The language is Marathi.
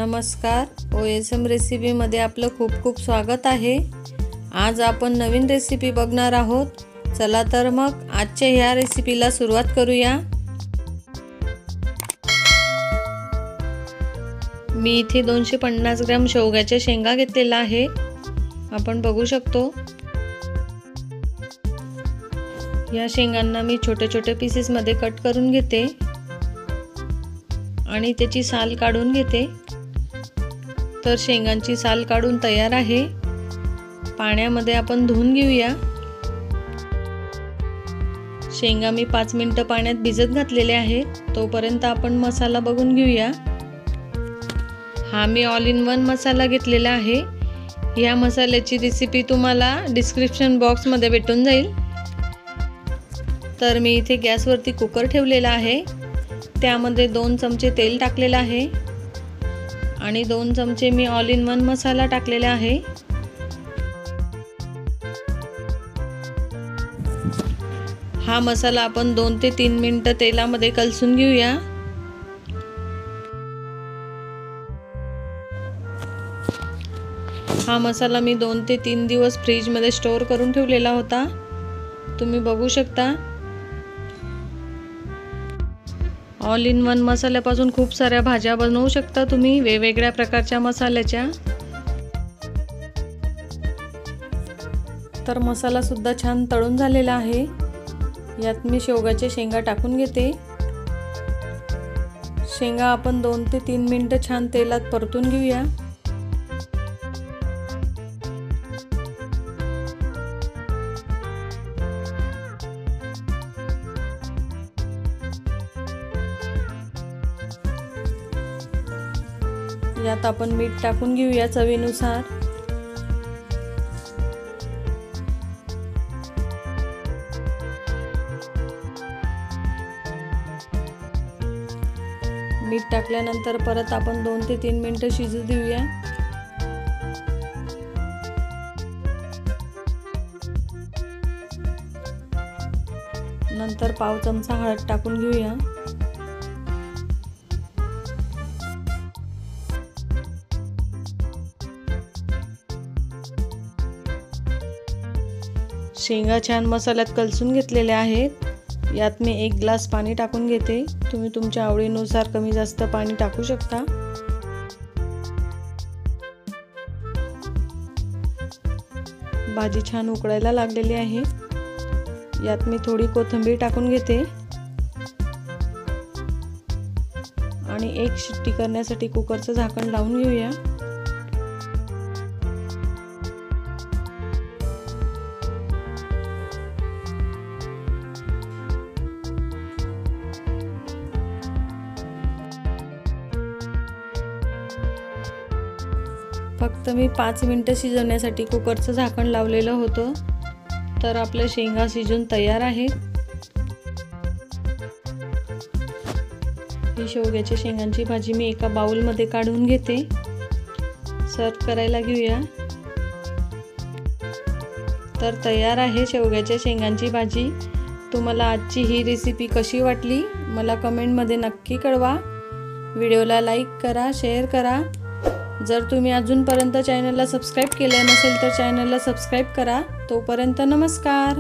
नमस्कार, OSM रेसिपीमध्ये आपलं खूप खूप स्वागत आहे। आज आपण नवीन रेसिपी बघणार आहोत। चला तर मग आजच्या ह्या रेसिपीला सुरुवात करूया। मी इथे 250 ग्रॅम शेवग्याच्या शेंगा घेतलेला आहे। आपण बघू शकतो। या शेंगांना मी छोटे छोटे पीसेस मध्ये कट करून घेते आणि त्याची साल काढून घेते। तर शेंगांची साल काढून तयार आहे। पाण्यामध्ये आपण धुवून घेऊया। शेंगा मी 5 मिनिटे पाण्यात भिजत घातलेले आहेत। तोपर्यंत आपण मसाला बघून घेऊया। हा मी ऑल इन वन मसाला घेतलेला आहे। या मसाल्याची रेसिपी तुम्हाला डिस्क्रिप्शन बॉक्स मध्ये भेटून जाईल। तर मी इथे गॅसवरती कुकर ठेवलेला आहे। त्यामध्ये 2 चमचे तेल टाकलेले आहे आणि 2 चमचे मी ऑल इन वन मसाला टाकलेला आहे। हा मसाला आपण 2 ते 3 मिनिटे तेलामध्ये कलसून घेऊया। हा मसाला मी 2 ते 3 दिवस फ्रीज मध्ये स्टोर करून ठेवलेला होता। तुम्ही बघू शकता। ऑल इन वन मसाल्यापासून खूप साऱ्या भाज्या बनवू शकता तुम्ही वेगवेगळ्या प्रकारच्या मसाल्याच्या। तर मसाला सुद्धा छान तळून झालेला आहे। यात मी शेवग्याच्या शेंगा टाकून घेते। शेंगा आपण 2 ते 3 मिनिटे छान तेलात परतून घेऊया। यात आपण मीठ टाकून घेऊया चवीनुसार। मीठ टाकल्यानंतर परत आपण 2 ते 3 मिनिटे शिजू देऊया। नंतर पाव चमचा हळद टाकून घेऊया। शेंगा छान मसाल्यात कलसून घेतलेले आहेत। यात मी 1 ग्लास पाणी टाकून घेते। तुम्ही तुमच्या आवडीनुसार कमी जास्त पाणी टाकू शकता। भाजी छान उकळायला लागलेली आहे। यात मी थोडी कोथिंबीर टाकून घेते आणि 1 शिट्टी करण्यासाठी कुकरचं झाकण लावून घेऊया। फक्त मी 5 मिनिटे शिजवण्यासाठी कुकरचं झाकण लावलेलं होतं। तर आपल्या शेंगा शिजून तयार आहेत। ही शेवग्याच्या शेंगांची भाजी मी एका बाउल मध्ये काढून घेते। सर्व करायला घेऊया। तर तयार आहे शेवग्याच्या शेंगांची भाजी। तुम्हाला आजची ही रेसिपी कशी वाटली मला कमेंट मध्ये नक्की कळवा। व्हिडिओला लाईक करा, शेअर करा। जर तुम्ही अजूनपर्यंत चॅनलला सबस्क्राइब केले नसेल तर चॅनलला सबस्क्राइब करा। तोपर्यंत नमस्कार।